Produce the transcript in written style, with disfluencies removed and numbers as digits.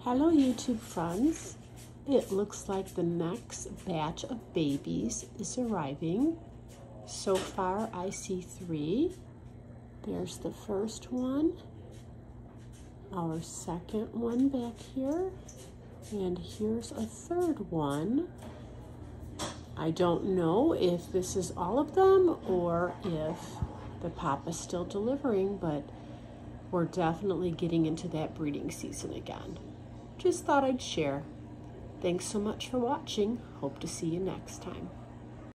Hello YouTube friends, it looks like the next batch of babies is arriving. So far I see 3. There's the first one, our second one back here, and here's a third one. I don't know if this is all of them or if the papa's still delivering, but we're definitely getting into that breeding season again. Just thought I'd share. Thanks so much for watching. Hope to see you next time.